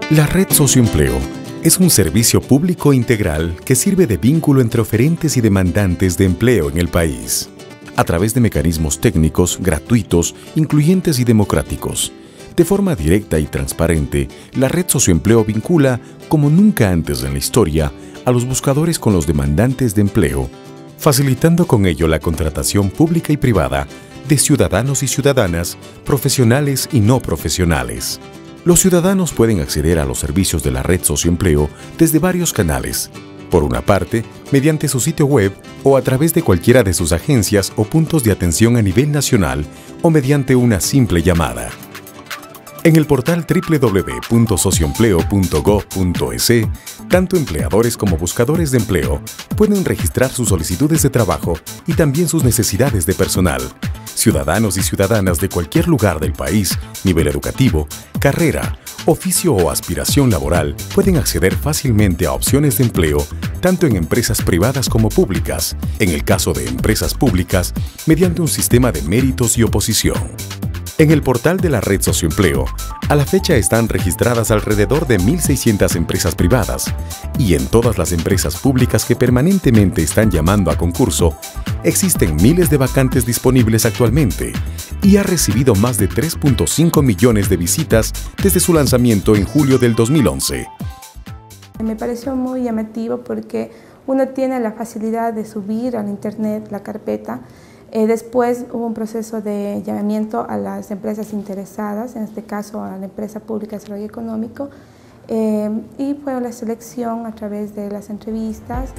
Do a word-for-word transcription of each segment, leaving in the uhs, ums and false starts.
La Red Socioempleo es un servicio público integral que sirve de vínculo entre oferentes y demandantes de empleo en el país, a través de mecanismos técnicos, gratuitos, incluyentes y democráticos. De forma directa y transparente, la Red Socioempleo vincula, como nunca antes en la historia, a los buscadores con los demandantes de empleo, facilitando con ello la contratación pública y privada de ciudadanos y ciudadanas, profesionales y no profesionales. Los ciudadanos pueden acceder a los servicios de la Red Socioempleo desde varios canales. Por una parte, mediante su sitio web o a través de cualquiera de sus agencias o puntos de atención a nivel nacional o mediante una simple llamada. En el portal doble u doble u doble u punto socioempleo punto gov punto es, tanto empleadores como buscadores de empleo pueden registrar sus solicitudes de trabajo y también sus necesidades de personal. Ciudadanos y ciudadanas de cualquier lugar del país, nivel educativo, carrera, oficio o aspiración laboral pueden acceder fácilmente a opciones de empleo tanto en empresas privadas como públicas, en el caso de empresas públicas, mediante un sistema de méritos y oposición. En el portal de la Red Socioempleo, a la fecha están registradas alrededor de mil seiscientas empresas privadas y en todas las empresas públicas que permanentemente están llamando a concurso, existen miles de vacantes disponibles actualmente y ha recibido más de tres punto cinco millones de visitas desde su lanzamiento en julio del dos mil once. Me pareció muy llamativo porque uno tiene la facilidad de subir al internet la carpeta. Eh, después hubo un proceso de llamamiento a las empresas interesadas, en este caso a la Empresa Pública de Desarrollo Económico, eh, y fue la selección a través de las entrevistas.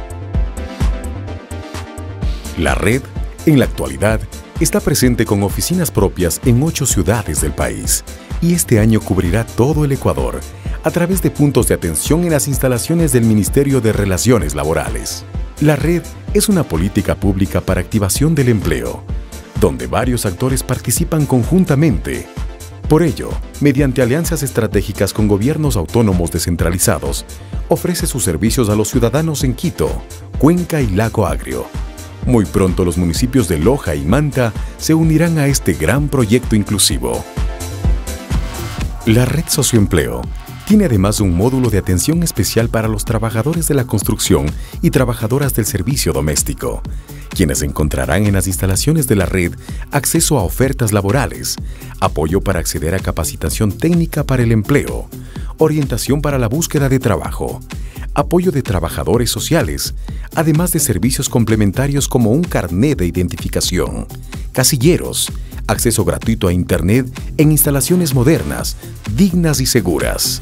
La red, en la actualidad, está presente con oficinas propias en ocho ciudades del país y este año cubrirá todo el Ecuador a través de puntos de atención en las instalaciones del Ministerio de Relaciones Laborales. La red es una política pública para activación del empleo, donde varios actores participan conjuntamente. Por ello, mediante alianzas estratégicas con gobiernos autónomos descentralizados, ofrece sus servicios a los ciudadanos en Quito, Cuenca y Lago Agrio. Muy pronto los municipios de Loja y Manta se unirán a este gran proyecto inclusivo. La Red Socioempleo tiene además un módulo de atención especial para los trabajadores de la construcción y trabajadoras del servicio doméstico, quienes encontrarán en las instalaciones de la red acceso a ofertas laborales, apoyo para acceder a capacitación técnica para el empleo, orientación para la búsqueda de trabajo, apoyo de trabajadores sociales, además de servicios complementarios como un carnet de identificación, casilleros, acceso gratuito a Internet en instalaciones modernas, dignas y seguras.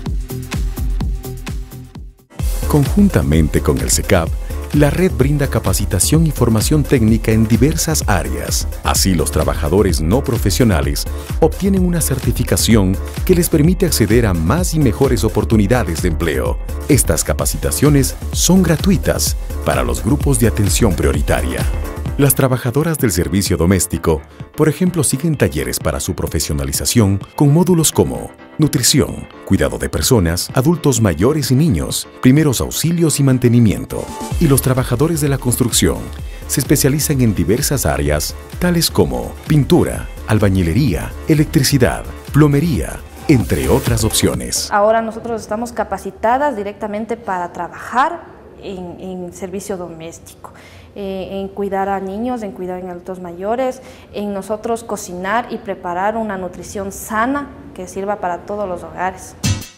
Conjuntamente con el SECAP, la red brinda capacitación y formación técnica en diversas áreas. Así, los trabajadores no profesionales obtienen una certificación que les permite acceder a más y mejores oportunidades de empleo. Estas capacitaciones son gratuitas para los grupos de atención prioritaria. Las trabajadoras del servicio doméstico, por ejemplo, siguen talleres para su profesionalización con módulos como nutrición, cuidado de personas, adultos mayores y niños, primeros auxilios y mantenimiento. Y los trabajadores de la construcción se especializan en diversas áreas, tales como pintura, albañilería, electricidad, plomería, entre otras opciones. Ahora nosotros estamos capacitadas directamente para trabajar en, en servicio doméstico. Eh, en cuidar a niños, en cuidar a adultos mayores, en nosotros cocinar y preparar una nutrición sana que sirva para todos los hogares.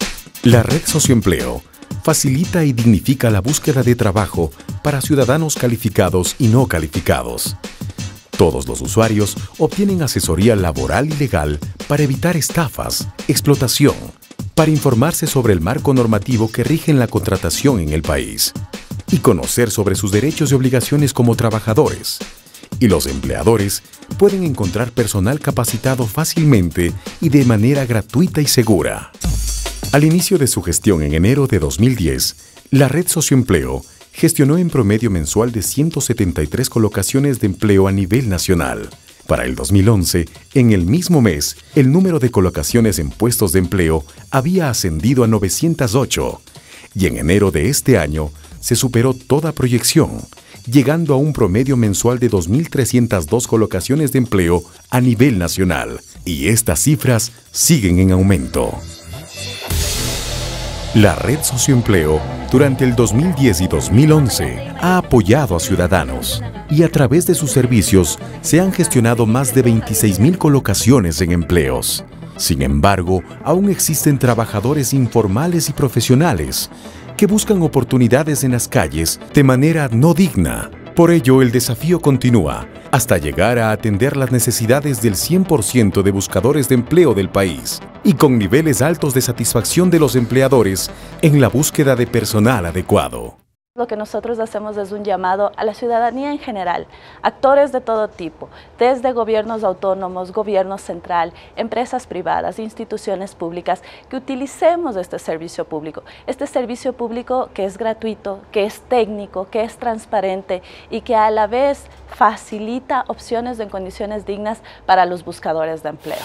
La Red Socioempleo facilita y dignifica la búsqueda de trabajo para ciudadanos calificados y no calificados. Todos los usuarios obtienen asesoría laboral y legal para evitar estafas, explotación, para informarse sobre el marco normativo que rige en la contratación en el país y conocer sobre sus derechos y obligaciones como trabajadores. Y los empleadores pueden encontrar personal capacitado fácilmente y de manera gratuita y segura. Al inicio de su gestión en enero de dos mil diez, la Red Socioempleo gestionó en promedio mensual de ciento setenta y tres colocaciones de empleo a nivel nacional. Para el dos mil once, en el mismo mes, el número de colocaciones en puestos de empleo había ascendido a novecientas ocho y en enero de este año se superó toda proyección, llegando a un promedio mensual de dos mil trescientas dos colocaciones de empleo a nivel nacional. Y estas cifras siguen en aumento. La Red Socioempleo, durante el dos mil diez y dos mil once, ha apoyado a ciudadanos y a través de sus servicios se han gestionado más de veintiséis mil colocaciones en empleos. Sin embargo, aún existen trabajadores informales y profesionales que buscan oportunidades en las calles de manera no digna. Por ello, el desafío continúa hasta llegar a atender las necesidades del cien por ciento de buscadores de empleo del país y con niveles altos de satisfacción de los empleadores en la búsqueda de personal adecuado. Lo que nosotros hacemos es un llamado a la ciudadanía en general, actores de todo tipo, desde gobiernos autónomos, gobierno central, empresas privadas, instituciones públicas, que utilicemos este servicio público. Este servicio público que es gratuito, que es técnico, que es transparente y que a la vez facilita opciones en condiciones dignas para los buscadores de empleo.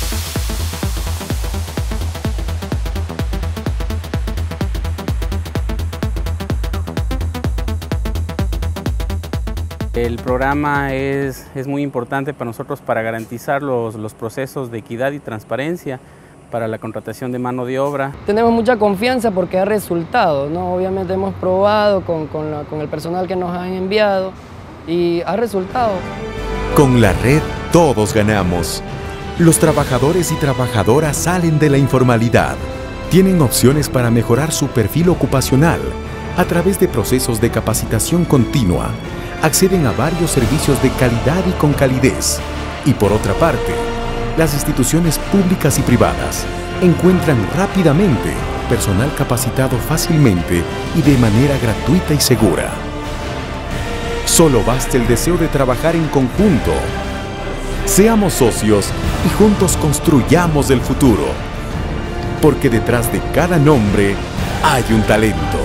El programa es, es muy importante para nosotros para garantizar los, los procesos de equidad y transparencia para la contratación de mano de obra. Tenemos mucha confianza porque ha resultado, ¿no? Obviamente hemos probado con, con, la, con el personal que nos han enviado y ha resultado. Con la red todos ganamos. Los trabajadores y trabajadoras salen de la informalidad. Tienen opciones para mejorar su perfil ocupacional a través de procesos de capacitación continua. Acceden a varios servicios de calidad y con calidez. Y por otra parte, las instituciones públicas y privadas encuentran rápidamente personal capacitado fácilmente y de manera gratuita y segura. Solo basta el deseo de trabajar en conjunto. Seamos socios y juntos construyamos el futuro. Porque detrás de cada nombre hay un talento.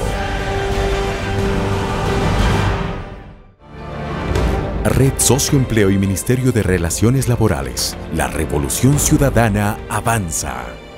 Red Socioempleo y Ministerio de Relaciones Laborales. La revolución ciudadana avanza.